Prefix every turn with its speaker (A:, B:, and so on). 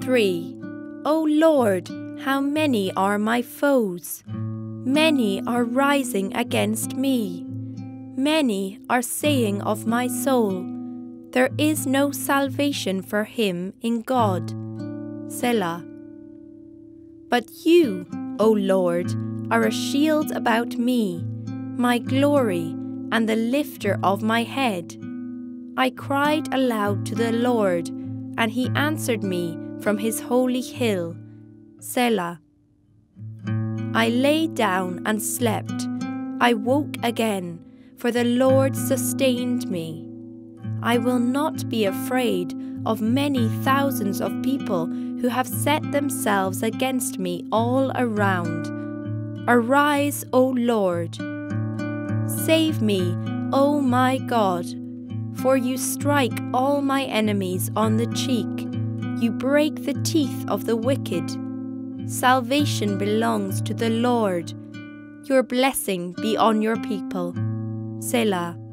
A: 3. O Lord, how many are my foes? Many are rising against me. Many are saying of my soul, there is no salvation for him in God. Selah. But you, O Lord, are a shield about me, my glory and the lifter of my head. I cried aloud to the Lord, and he answered me from his holy hill. Selah. I lay down and slept. I woke again, for the Lord sustained me. I will not be afraid of many thousands of people who have set themselves against me all around. Arise, O Lord. Save me, O my God, for you strike all my enemies on the cheek. You break the teeth of the wicked. Salvation belongs to the Lord. Your blessing be on your people. Selah.